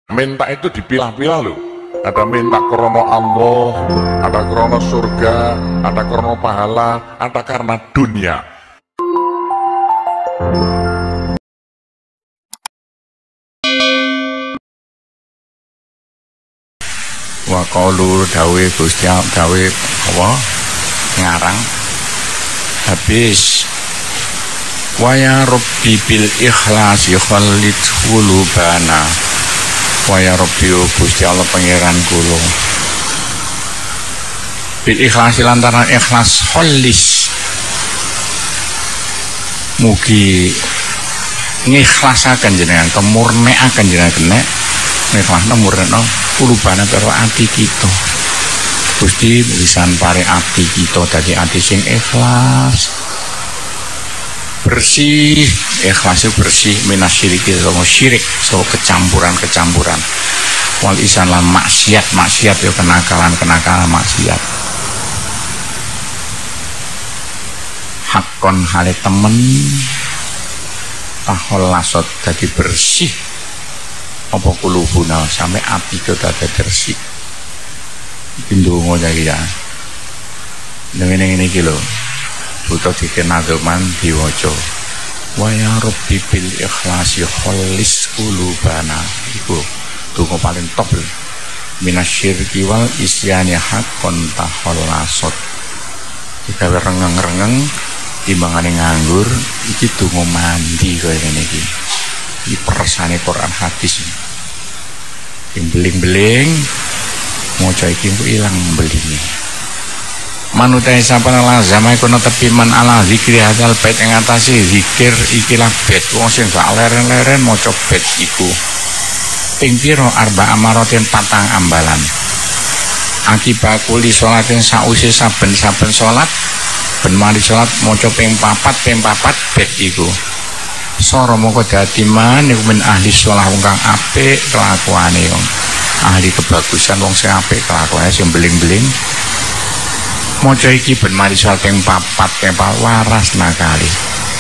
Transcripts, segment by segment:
Minta itu dipilah-pilah loh. Ada minta krono Allah, ada krono surga, ada krono pahala, ada karena dunia. Wa qalu dawe Gusti dawe apa ngarang habis wa ya rabbi bil ikhlasi khalid qulubana wa ya rabbi Gusti Allah pangeran kula bil ikhlasi lantaran ikhlas khalis mugi ngikhlasaken jenengan kemurniaken jenengan ikhlasna murno kulubana karo ati kita Gusti wisan pare ati kita dadi ati sing ikhlas bersih ikhlasnya bersih minasyirik sama syirik so kecampuran wal isan lan maksiat ya kenakalan maksiat hakon hale temen tahol lasot dadi bersih apa kulubuna sampai ati kita dadi bersih pindungo jadi ya ngene iki lho butuh dikenal man diwaca wa ya rabbi bil ikhlasi khalis qulubana iku donga paling top lho minasyirki wal isyani haqqon tahallasat digawe rengeng-rengeng timbangane nganggur iki donga mandi kaya ngene iki iki persane Quran hadis iki beling-beling maca iki kok ilang belinge manutai sapana lazama iku netepi man ala zikri hadal bait ing atase zikir ikilah bait wong sing gak leren-leren maca bait iku ping pira arba amaratin patang ambalan akibakuli salatin sause saben-saben salat ben mari salat maca ping 4 bait iku sora moko dadi man iku men ahli shalah wong kang apik kelakuane wong ahli kebagusan wong sing apik kelakuane sing beling-beling maca iki ben mari salat ping 4 waras nakali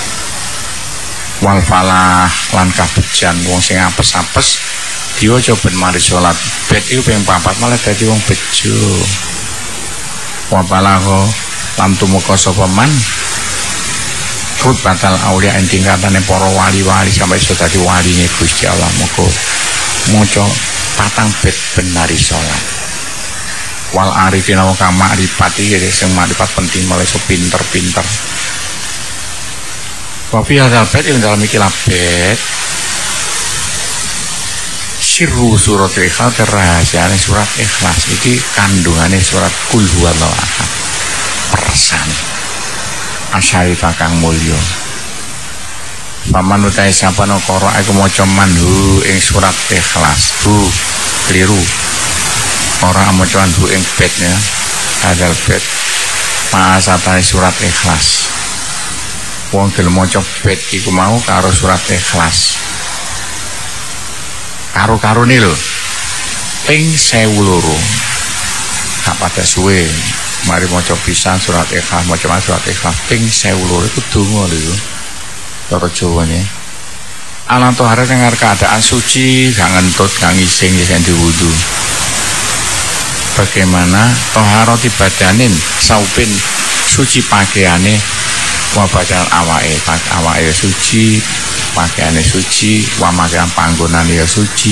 wal falah lan kabejan wong sing apes-apes diwaca ben mari salat bet iku ping 4 malah dadi wong bejo wa balago lan tumeka sapa man rut batal aulia ing tingkatane para wali-wali sampai iso dadi waline Gusti Allah moko maca patang bet ben mari salat wal arifina wa kang makrifat iki sing makrifat penting mulai so pinter-pinter. Wa fi hadzal bait ing dalem iki labet sirru surat ikhlas rahasiane surat ikhlas iki kandungane surat kul huwallahu ahad persane asyarifah kang mulya. Paman utahe sapana karo aku maca manhu ing surat ikhlas keliru orang amacuan bu ing bednya hadal bed pasatane surat ikhlas wong gelem maca bed iku mau karo surat ikhlas karo-karone lho ping 1002 gak pada suwe mari maca pisan surat ikhlas maca surat ikhlas ping 1002 itu donga lho cara Jawane alang tohara ning keadaan suci gak ngentut gak ngising yen diwudu. Bagaimana toharoti badanin saupin suci pakaiane wa badan awake suci pakaiane suci wa makan panggonane ya suci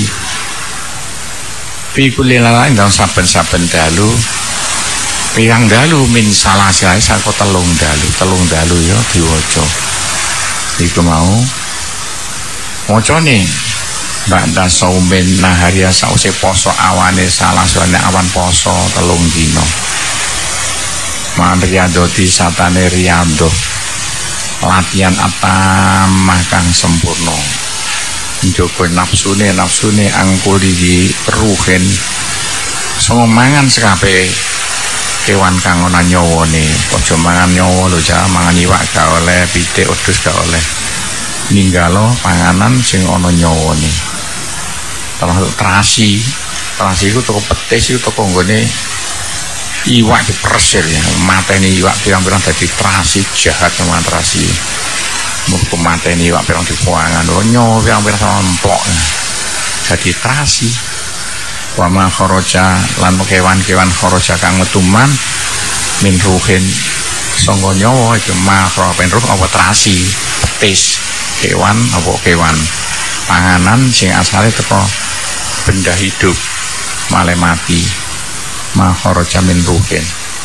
fi kulli lalain dalam saben-saben dalu pirang dalu min salah silae saka telung dalu ya diwaca iku mau macane ba'da saumin naharia sause poso awane salah soalnya awan poso telung dino man riyadoti satane riyado latihan atamah kang sempurna njogo nafsune angkuli di ruhen sama mangan sekape kewan kang ana nyawane aja mangan nyawa lho jangan mangan iwak gak oleh pitik wedhus gak oleh ninggalo panganan sing ana nyawane termasuk terasi itu toko petis itu toko nggone iwak diperes ya mateni iwak pirang-pirang dadi terasi jahat sama terasi mau mateni iwak pirang dipuangan nyawa pirang-pirang sama empok dadi terasi. Wa ma kharaja lan kewan-kewan kharaja kang metuman min ruhin sangka nyawa iku makro penruh apa terasi petis kewan apa kewan panganan sing asale teko benda hidup male mati makharaja min ruhin.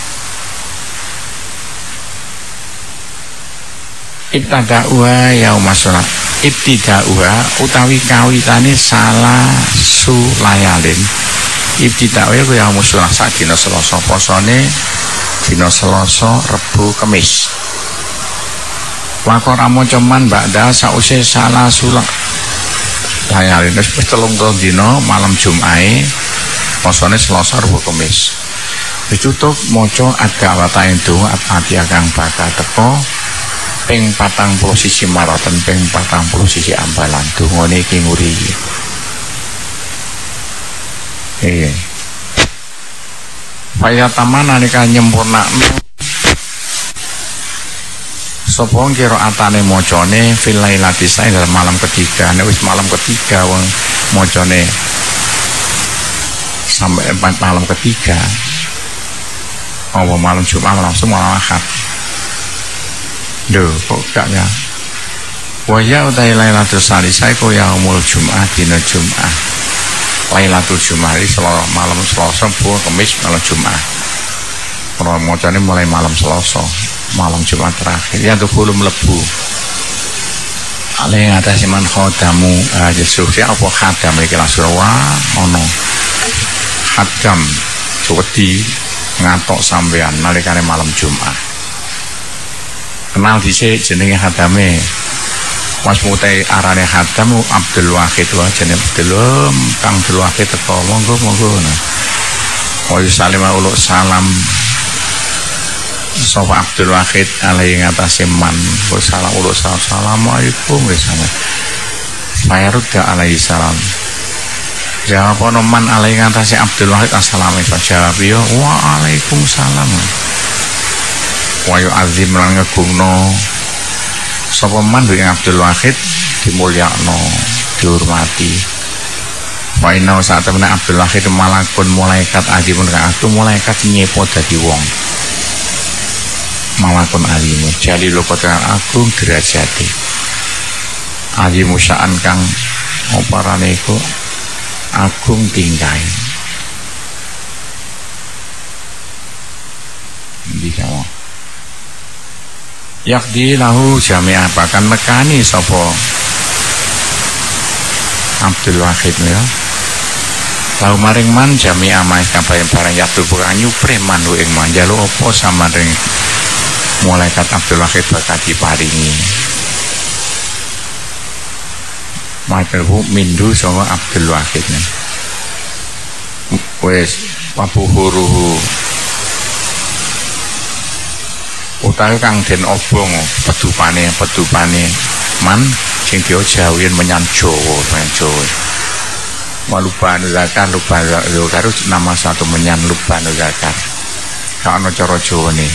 Ibtida'uha yauma sholat. Ibtida'uha utawi kawitane salah sulayalin. Ibtida'uha ku yauma sholat sak dina Selasa posone dina Selasa Rebo Kamis. Wakora maca man ba'da sause salah sulayalin wis 3 dina malam Jumae posone Selasa Rebo Kamis. Ditutup maca ad-da'wata itu at-atiyah kang bakal teko ping 40 sisi maraton ping 40 sisi ambalan dungane iki nguri. Faya taman nalika nyempurnakno sapa qiraatane macane fil lailati sae dalam malam ketiga. Nek wis malam ketiga wong macane sampai malam ketiga apa malam Jumat langsung malam Ahad. Duh, kok gak ya? Waya utai Lailatul Salisai kok yaumul Jum'ah dina Jum'ah. Lailatul Jum'ah iki malam Selasa, Kamis, malam Jum'ah. Kalau macane mulai malam Selasa, malam Jumat terakhir. Ya tuh belum mlebu. Ale ngatasi man khodamu Yesus ya apa khadam iki langsung ono. Khadam wedi ngatok sampean nalikane malam Jumat. Kenal dhisik jenenge hadame. Mas mutai arane hadam Abdul Wahid wae jenenge Abdul Kang Abdul Wahid teko monggo nah. Wa salima uluk salam sapa Abdul Wahid alaihi ngatasi man wa salam uluk salam assalamualaikum wis ana. Fayarudda alaihi salam. Jawab ono man alaihi ngatasi Abdul Wahid assalamualaikum jawab yo waalaikumsalam. Wa yu'azzim lan ngegungno sapa man ing Abdul Wahid dimulyakno dihormati. Wa inna saat temene Abdul Wahid malakun malaikat azimun kang atu malaikat nyepo dadi wong. Malakun alimu jalil qadar agung derajate. Azimu sya'an kang oparane iku agung tingkahe. Bisa yakdi lahu jami'ah bahkan nekani sapa Abdul Wahid ya lahu maring man jami'ah maes kabeh barang yatu bukan nyupre man ing manjalu apa samaring malaikat Abdul Wahid bakal diparingi materhu mindu sama Abdul Wahid wes papuhuruhu utawi kang den obong pedupane man sing diojawin menyang Jawa Luban Zakar Luban Zakar nama satu menyang Luban Zakar gak ana cara Jawane.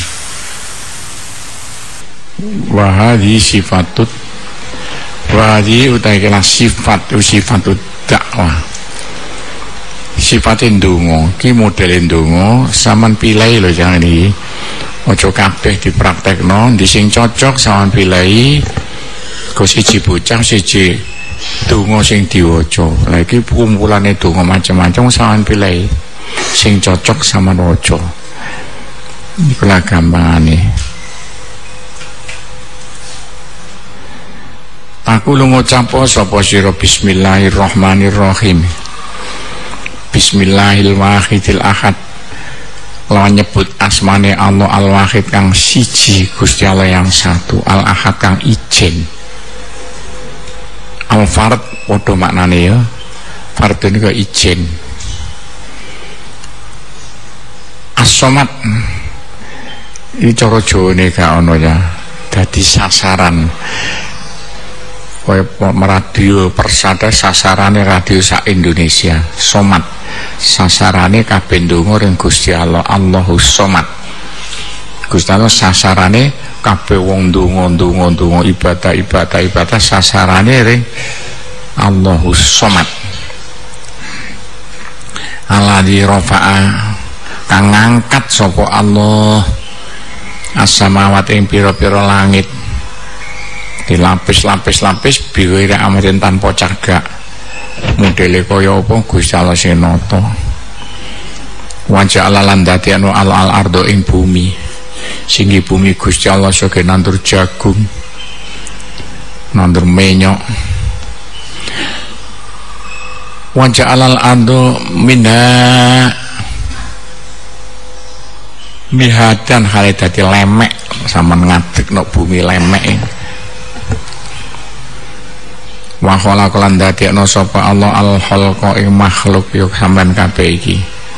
Wa hadhi sifatut wa hadhi utawi kelas sifatut dakwah sifatin ndonga ki modele ndonga sampean pilih lho jangan iki. Ojo kabeh dipraktekno ndi sing cocok sampean pilih go siji bocah siji donga sing diwaca. Lah iki kumpulane donga macam-macam sampean pilih sing cocok sampean waca. Iku lah gampangane. Aku lu ngucap sapa sira bismillahirrahmanirrahim. Bismillahil-wahidil ahad. Lawan nyebut asmane Allah Al-Wahid kang siji Gusti Allah yang satu Al-Ahad kang ijen Al-Fard padha maknane ya Fard niku ijen As-Somad iki cara Jawane gak ono ya dadi sasaran kaya radio Persada sasarane radio sak Indonesia Somad sasarane kabeh ndonga ring Gusti Allah Allahus Somad. Gusti Allah sasarane kabeh wong ndonga ibadah sasarane ring Allahus Somad. alladzi rafa'a kang ngangkat sapa Allah as-samawati ing pira-pira langit dilapis-lapis biwiri amrin tanpa cagak modele kaya apa Gusti Allah sing nata wa ja'ala lan dadekno al ardo ing bumi sing bumi Gusti Allah soge nandur jagung nandur menyok wa ja'ala al ardo minha mihadan hale dadi lemek sampean ngadegno bumi lemek wa khalaqalan dadekno sapa Allah al khalqa ing makhluk yo sampean kabeh iki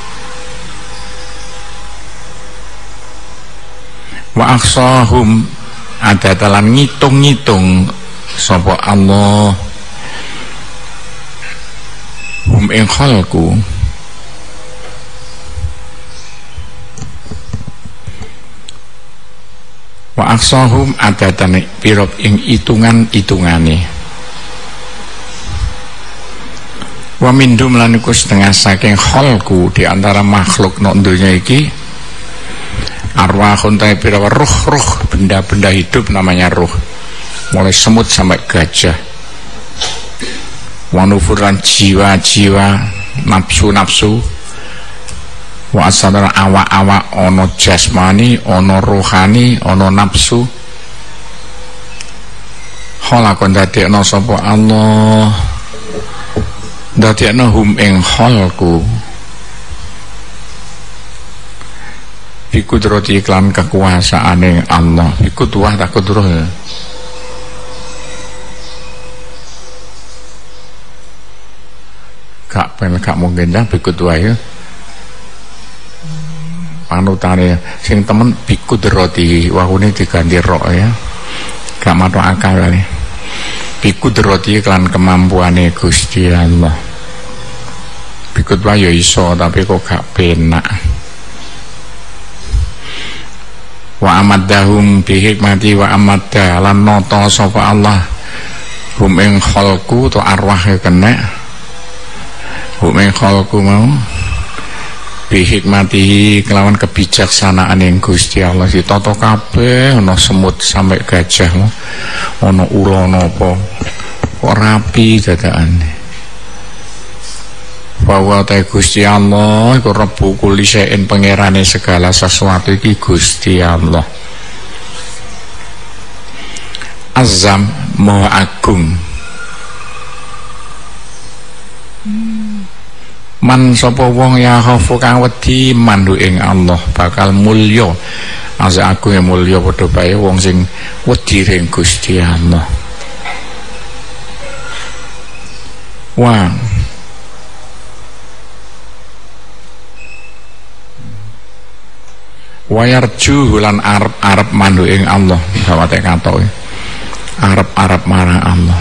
wa akhsahum ada talan ngitung-ngitung sapa Allah hum ing khalqu wa aksahum adatane pirop ing itungan-itungane wa mindum lan iku setengah saking khalqu di antara makhluk nok donya iki arwahun ta pira ruh benda-benda hidup namanya ruh mulai semut sampai gajah wa nufuran jiwa-jiwa nafsu-nafsu wa asadara awak-awak ono jasmani, ono rohani, ono nafsu khalaqon dadekno sapa Allah dadekno hum ing khalqu bikudrati iklan kekuasaane Allah bikudwah tak kudroh gak mungkin dah bikudwah ya panutane sing temen bikudrati wahune diganti ro ya gak matok akal kali bikudrati iklan kemampuane Gusti Allah bikudwah ya iso tapi kok gak penak wa amaddahum bihikmati wa amadda lan nata sapa Allah hum ing khalqu to arwah kena hum ing khalqu mau bihikmati kelawan kebijaksanaan yang Gusti Allah ditata kabeh ana semut sampai gajah ana ula napa kok rapi dadakane bahwa ta Gusti Allah iku Rabbu kulli syai'in pangerane segala sesuatu iki Gusti Allah azam maha agung man sapa wong ya khafu kang wedi mandu ing Allah bakal mulya asa agung ya mulya padha bae wong sing wedi ring Gusti Allah wah wayarju lan arep mandu ing Allah sawate katoke arep marang Allah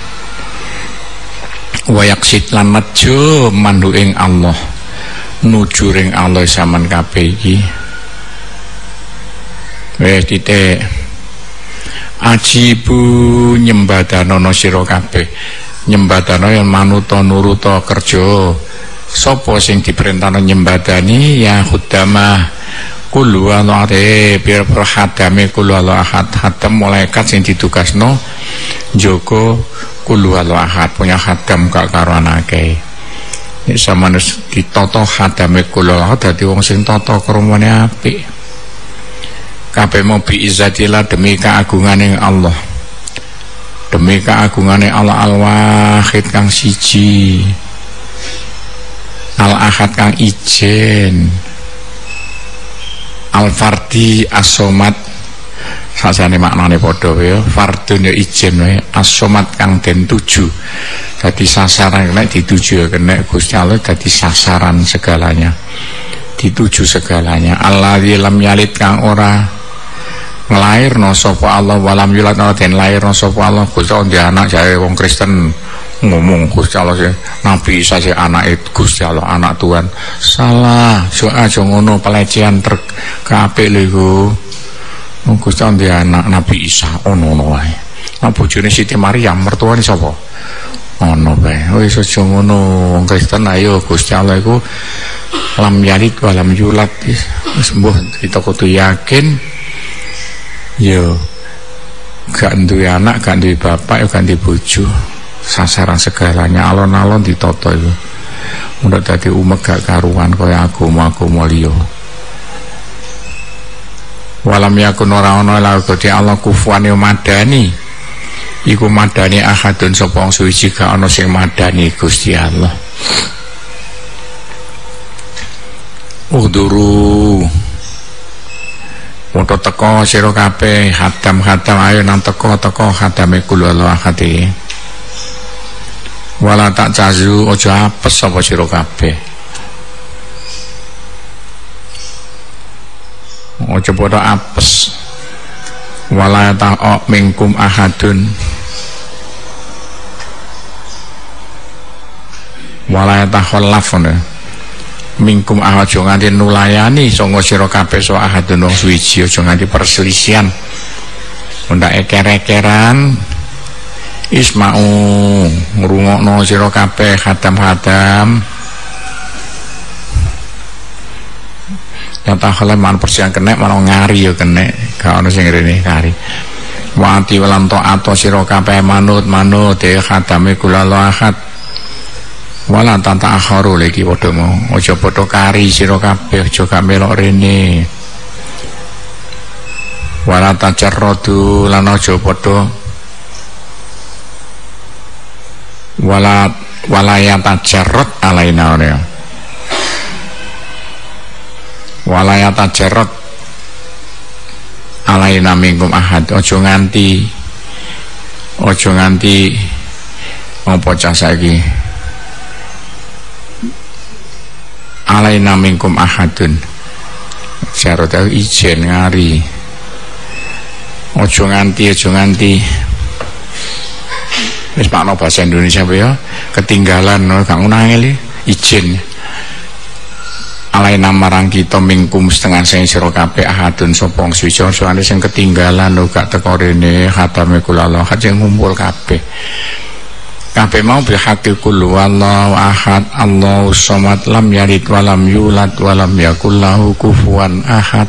wayaksit lan nejo mandu ing Allah nuju ring Allah sampean kabeh iki wis titik ajibu nyembadanono sira kabeh nyembadano yang manuta nuruta kerja sapa sing diperintahno nyembadani ya khudamah kul walate bir hadame kul ahad hadam malaikat sing ditugasno njogo kul ahad punya hadam gak karo anake nek sampeyan ditata hadame kul ahad dadi wong sing tata kromone apik kabeh mau bi izzatillah demi keagunganing Allah demi keagunganing Allah al-wahid kang siji al-ahad kang ijen al-fardi as-somad sasane maknane padha ya fardun ya ijen wae as-somad kang den tuju dadi sasaran nek dituju nek Gusti Allah dadi sasaran segalanya dituju segalanya alladzi lam yalid kang ora nglairno sapa Allah walam yulad den lairno sapa Allah Gusti Allah ndek anak jare wong Kristen ngomong Gusti Allah sih Nabi Isa sih anake Gusti Allah anak Tuhan salah so aja ngono pelecehan terkapik lho iku Gusti Allah ndek anak Nabi Isa ono wae nah bojone Siti Maryam mertuane sapa Ono bae. Wis aja ngono. Wong Kristen ayo Gusti Allah iku lam yalid walam yulad. Wis mbuh kita kudu yakin yo gak duwe anak, gak duwe bapak, gak duwe bojo. Sasaran segalanya alon-alon ditata iku. Mun dadi umek gak karuan kaya aku liya. Walam yakun ora ana la Gusti Allah kufuwan madani. Iku madani ahadun sapa wong suci gak ana sing madani Gusti Allah. Uduru Moto teko sira kabeh hadam ayo nang teko hadame kula Allah hati. Wala tak cazu aja apes sapa sira kabeh. Aja padha apes. Wala ta'o minkum ahadun. Wala takhallaf minkum aja nganti nulayani sanga sira kabeh so ahadun wong suci, aja nganti perselisihan. Ndak eker-ekeran isma'u ngrungokno sira kabeh hadam-hadam. Ya takhalah man persian kenek malah ngari ya kenek gak ono sing rene kari. Wati walam ta'ato sira kabeh manut de hadame kula ahad. Wala tanta akharu lagi padha mau aja padha kari sira kabeh aja gak melok rene. Wala tajarradu lan aja padha wala ya tajarrud alaina ora. Wala ya tajarrud alaina minkum ahad aja nganti apa cah saiki alaina minkum ahadun syarat ijen ngari ojo nganti wis pakno bahasa Indonesia ya ketinggalan gak ngunangeli ijen alaina marang kita mingkum setengah sing sira kabeh ahadun sapa wong suci soalé sing ketinggalan lho gak teko rene khatame kula Allah sing ngumpul kabeh mau bil haqqi kullu wallahu ahad Allahus samad lam yalid walam yulad walam yakul lahu kufuwan ahad.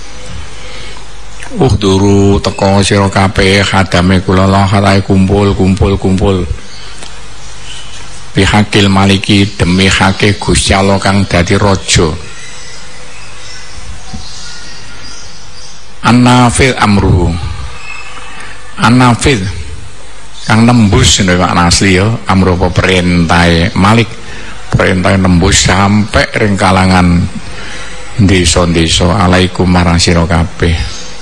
Uhduru teko sira kabeh khatame kula Allah kumpul bihakil maliki demi hake Gusti Allah kang dadi raja. An-nafil amruhu an-nafil kang nembus nek makna asli ya amru apa perintah Malik perintah nembus sampai ring kalangan desa-desa alaikum marang sira kabeh.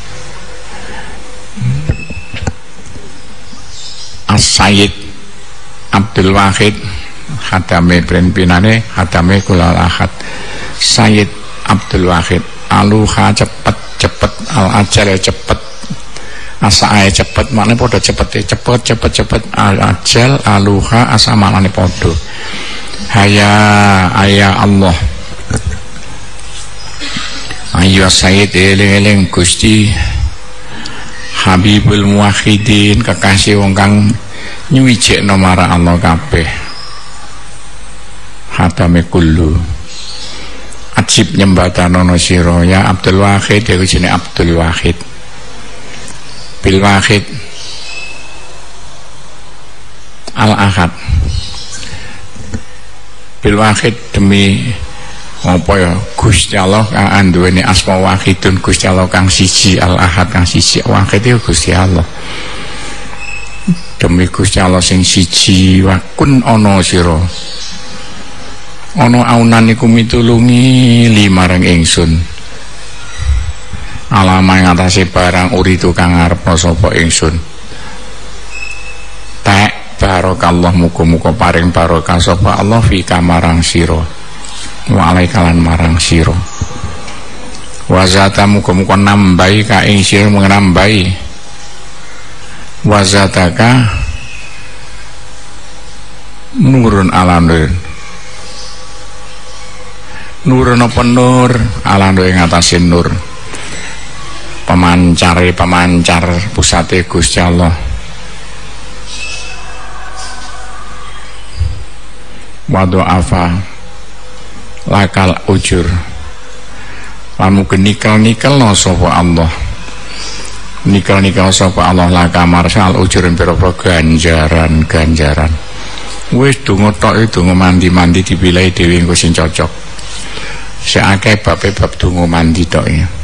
As-Sayyid Abdul Wahid hadame pinane hadame kula ahad Sayyid Abdul Wahid aluha cepet al ajal cepet asae cepet maknane padha cepet al ajal aluha asa maknane padha haya Allah ayo Sayyid eling Gusti Habibul Muwahhidin kekasih wong kang nyuwijekno marang Allah kabeh hadame kullu ajib nyembadanono sira ya Abdul Wahid ya jenenge Abdul Wahid bil Wahid al ahad bil Wahid demi apa ya Gusti Allah kang anduweni asma wahidun Gusti Allah kang siji al ahad kang siji wahid ya Gusti Allah demi Gusti Allah sing siji wakun ana sira ana aunan iku mitulungi limarang ingsun alama ing atase barang uritu kang arep sapa ingsun tak barakallah muga-muga paring barokah sapa Allah fi kamarang sira wa alaikalan marang sira wa zata muga-muga nambahi ka ing sira menambahi wa zataka nurun ala nurun apa nur ala ing atase nur pemancar pusate Gusti Allah wadu'afa lakal ujur lan nikel no sapa Allah nikel sapa Allah laka marsal ujurin pira-pira ganjaran wis donga tok donga mandi dipilih dhewe engko sing cocok sing akeh bab donga mandi tok ya